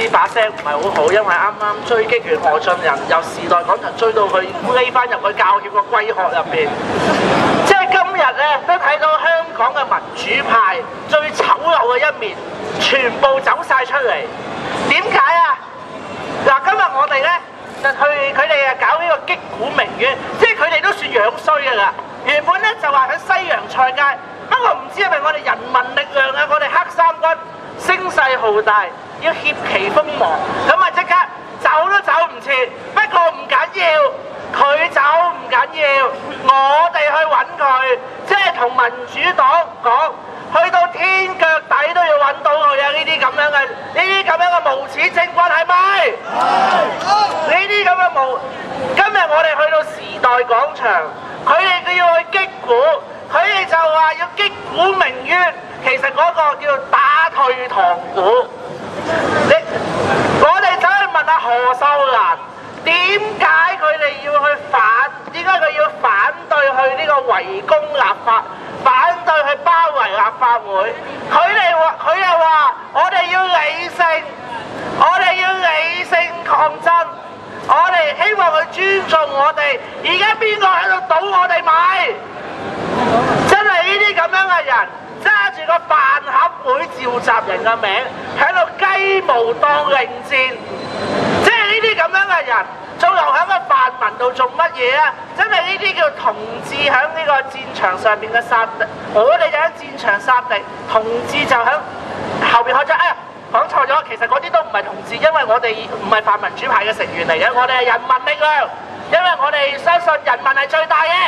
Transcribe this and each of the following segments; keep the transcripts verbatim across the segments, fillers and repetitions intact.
啲把聲唔係好好，因為啱啱追擊完何俊仁，由時代廣場追到佢匿翻入去教協個龜殼入邊。即係今日咧，都睇到香港嘅民主派最醜陋嘅一面，全部走晒出嚟。點解啊？嗱，今日我哋咧就去佢哋啊搞呢個擊鼓鳴冤，即係佢哋都算樣衰㗎啦。原本咧就話喺西洋菜街，不過唔知係咪我哋人民力量啊，我哋黑衫軍聲勢浩大，要挾旗鋒芒，咁啊即刻走都走唔切。不過唔緊要，佢走唔緊要，我哋去揾佢，即係同民主黨講，去到天腳底都要揾到佢啊！呢啲咁樣嘅，呢啲咁樣嘅無恥政棍係咪？呢啲咁嘅無，今日我哋去到時代廣場，佢哋佢要去擊鼓，佢哋就話要擊鼓鳴冤，其實嗰個叫打退堂鼓。你我哋走去問下何秀蘭，點解佢哋要去反？點解佢要反對去呢個圍攻立法，反對去包圍立法會？佢哋話，佢又話我哋要理性，我哋要理性抗爭，我哋希望佢尊重我哋。而家邊個喺度賭我哋買？真係呢啲咁樣嘅人，揸住個飯盒會召集人嘅名，喺度雞毛當令箭，即係呢啲咁樣嘅人，仲留喺個泛民度做乜嘢啊？真係呢啲叫同志喺呢個戰場上面嘅殺敵，我哋就喺戰場殺敵，同志就喺後邊開咗。哎呀，講錯咗，其實嗰啲都唔係同志，因為我哋唔係泛民主派嘅成員嚟嘅，我哋係人民力量，因為我哋相信人民係最大嘅。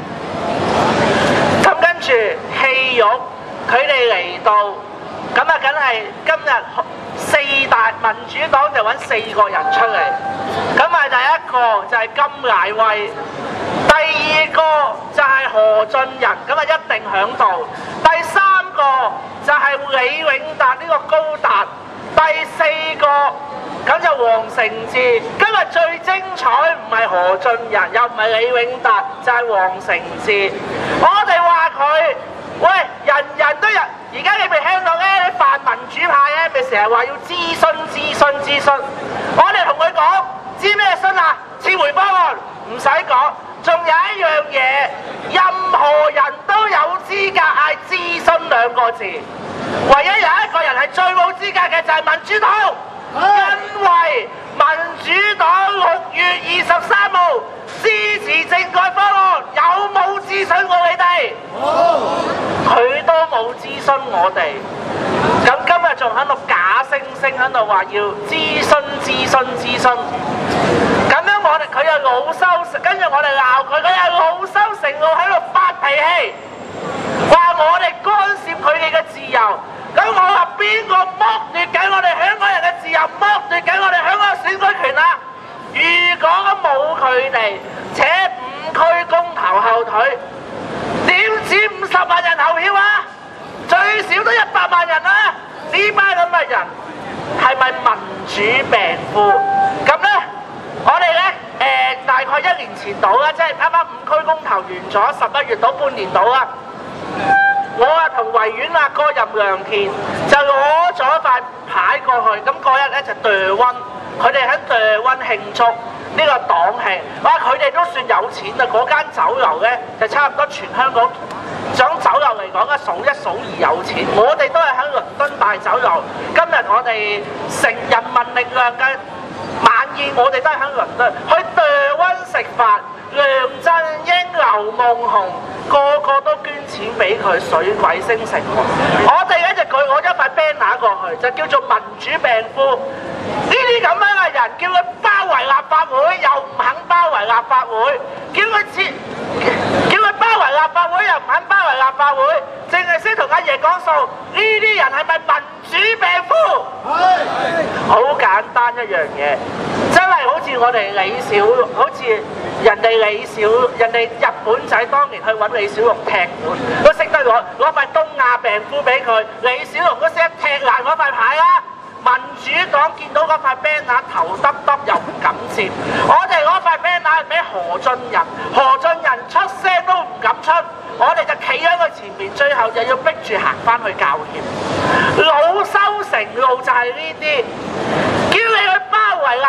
咁跟住戲肉，佢哋嚟到，咁啊梗係今日四大民主黨就揾四個人出嚟，咁啊第一個就係甘乃威，第二個就係何俊仁，咁啊一定響度，第三個就係李永達呢個高達，第四個咁就黃成智。今日最精彩唔係何俊仁，又唔係李永達，就係黃成智。我哋話佢，喂，人人都有，而家你咪聽到咧，啲泛民主派咧，咪成日話要諮詢、諮詢、諮詢。我哋同佢講，知咩詢啊？撤回方案，唔使講。仲有一樣嘢，任何人都有資格嗌諮詢兩個字，唯一有一個人係最冇資格嘅就係民主黨，因為民主黨六月二十三號支持政改方案，有冇諮詢過你哋？佢都冇諮詢我哋，咁今日仲喺度假惺惺喺度話要諮詢、諮詢、諮詢。咁樣我哋佢又老羞，跟住我哋鬧佢，佢又老羞成怒喺度發脾氣，話我哋干涉佢哋嘅自由。咁我話邊個剝奪緊我哋香港人嘅自由，剝奪緊我哋香港嘅選舉權啊？如果冇佢哋扯五區公投後腿，點止五十萬人投票啊？最少都一百萬人啊！呢班咁嘅人係咪民主病夫？咁呢？我哋咧誒大概一年前到啦，即係啱啱五區公投完咗，十一月到半年到啦。我啊同維園阿哥任良田就攞咗塊牌過去，咁嗰日咧就墮溫，佢哋喺墮溫慶祝呢個黨慶。哇！佢哋都算有錢啊！嗰間酒樓咧就差唔多全香港講酒樓嚟講嘅數一數二有錢。我哋都係喺倫敦大酒樓。今日我哋成人民力量嘅晚宴，我哋都係喺倫敦去墮溫食飯。梁振英、劉夢熊個個都捐錢俾佢，水鬼升城隍。我哋咧就舉我一塊 banner 過去，就叫做民主病夫。呢啲咁樣嘅人，叫佢包圍立法會，又唔肯包圍立法會；叫佢切，叫佢包圍立法會，又唔肯包圍立法會，淨係識同阿爺講數。呢啲人係咪民主病夫？好簡單一樣嘢，真係好似我哋李小，好似人哋李小，人哋日本仔當年去揾李小龍踢館，都識得攞攞塊東亞病夫俾佢，李小龍都識得踢爛嗰塊牌啦。民主黨見到嗰塊 banner 頭耷耷又唔敢接，我哋嗰塊 banner 俾何俊仁，何俊仁出聲都唔敢出，我哋就企喺佢前面，最後就要逼住行翻去教協，惱羞成怒就係呢啲，叫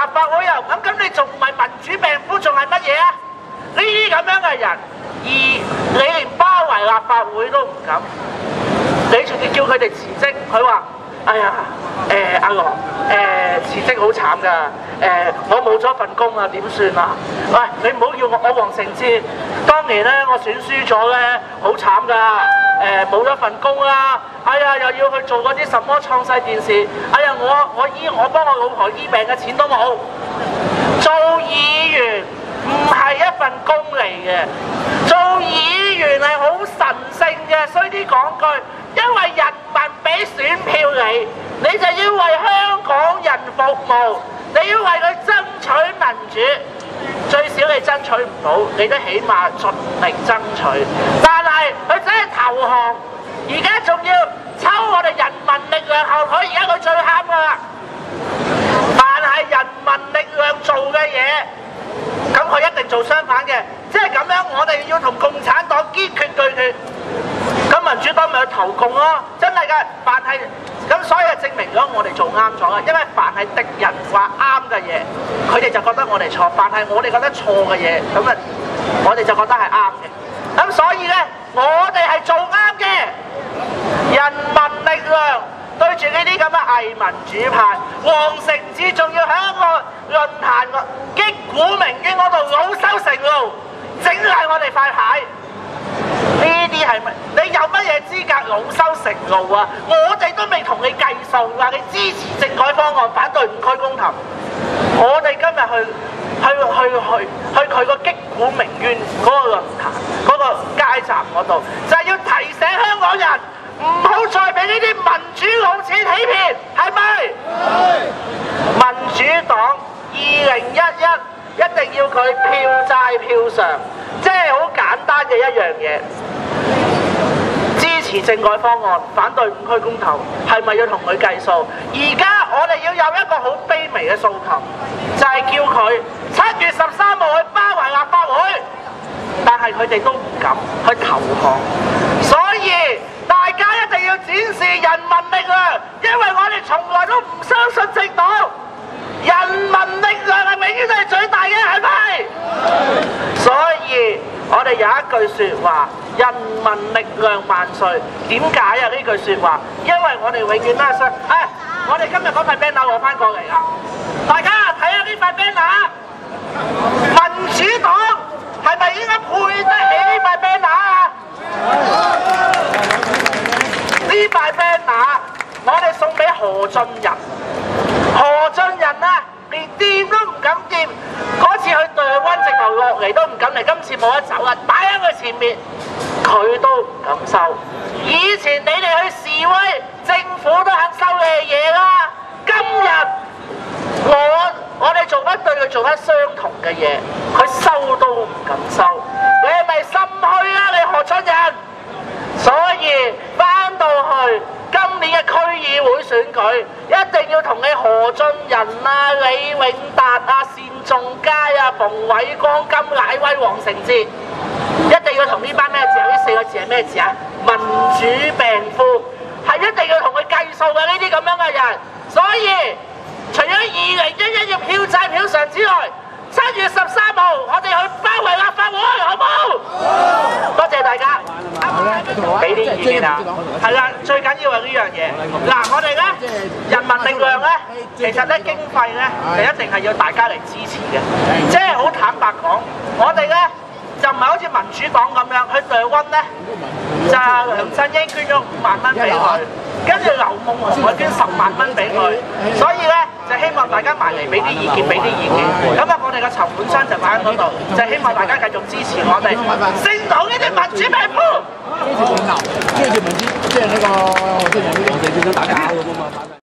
法會又唔敢，咁你仲唔係民主病夫，仲係乜嘢啊？呢啲咁樣嘅人，而你連包圍立法會都唔敢，你仲要叫佢哋辭職，佢話：哎呀，誒阿羅，誒辭職好慘㗎，誒我冇咗份工啊，點算啊？喂，你唔好要我，我黃成智，當年咧我選輸咗咧，好慘㗎，誒冇咗份工啦，哎呀又要去做嗰啲什麼創世電視，哎呀我我醫我幫我老婆醫病嘅錢都冇，做議員唔係一份工嚟嘅，做議員係好神聖嘅，衰啲講句，因為人民俾選票你，你就要為香港人服務，你要為佢爭取民主，最少你爭取唔到，你都起碼盡力爭取。但係佢真係投降，而家仲要抽我哋人民力量後腿，而家佢最啱㗎啦。凡係人民力量做嘅嘢，咁佢一定做相反嘅，即係咁樣，我哋要同共產黨堅決對決。咁民主黨咪去投共咯，真係㗎。凡係咁，所以就證明咗我哋做啱咗啦。因為凡係敵人話啱嘅嘢，佢哋就覺得我哋錯；凡係我哋覺得錯嘅嘢，咁啊，我哋就覺得係啱嘅。咁所以咧，我哋係做啱嘅。人民力量對住呢啲咁嘅偽民主派，黃成智仲要喺一個論壇擊鼓鳴冤嗰度惱羞成怒，整爛我哋塊牌。呢啲係咪？你有乜嘢資格惱羞成怒啊？我哋都未同你計數，話你支持政改方案，反對五區公投。我哋今日去去去去去佢個擊鼓鳴冤嗰個論壇嗰個街站嗰度，就係要提醒香港人唔好再俾呢啲民主老錢欺騙，係咪？民主黨二零一一一定要佢票債票償，即係好簡單嘅一樣嘢。支持政改方案，反對五區公投，係咪要同佢計數？而家我哋要有一個好卑微嘅訴求，就係、是、叫佢七月十三號去包圍立法會，但係佢哋都唔敢去投降，所以大家一定要展示人民力量，因為我哋從來都唔相信政黨，人民力量係永遠都係最大嘅，係咪？所以我哋有一句説話：人民力量萬歲。點解啊？呢句説話，因為我哋永遠都係相。誒、哎，我哋今日嗰塊 banner 攞翻過嚟啦，大家睇下呢塊 banner，民主黨係咪應該配得起呢塊 banner 啊？呢塊 banner 我哋送俾何俊仁，何俊仁啊，連掂都唔敢掂，嗰次去對灣直頭落嚟都唔敢嚟，今次冇得走啦，擺喺佢前面，佢都唔敢收。以前你哋去示威，政府都肯收你嘅嘢啦，今日我我哋做翻對佢做翻相同嘅嘢，佢收都唔敢收，你係咪心虛啊？你何俊仁？所以翻到去今年嘅區議會選舉，一定要同你何俊仁啊、李永達啊、單仲偕啊、馮偉光、金乃威、黃成智，一定要同呢班咩字啊？呢四個字係咩字啊？民主病夫，係一定要同佢計數嘅呢啲咁樣嘅人。所以除咗二零一一要票債票償之外，七月十三號我哋去包圍立法會，好冇？多謝大家，俾啲意見啊！係啦，最緊要係呢樣嘢。嗱，我哋咧人民力量咧，其實咧經費咧就一定係要大家嚟支持嘅。即係好坦白講，我哋咧就唔係好似民主黨咁樣，去對溫咧就梁振英捐咗五萬蚊俾佢，跟住劉夢熊佢捐十萬蚊俾佢，所以咧就希望大家埋嚟俾啲意見，俾啲意見。咁啊，我哋個籌款箱就擺喺嗰度，就希望大家繼續支持我哋，勝到呢啲民主病夫。 支持共投，支持民主，即係呢個即係黃成智想打交咁啊嘛。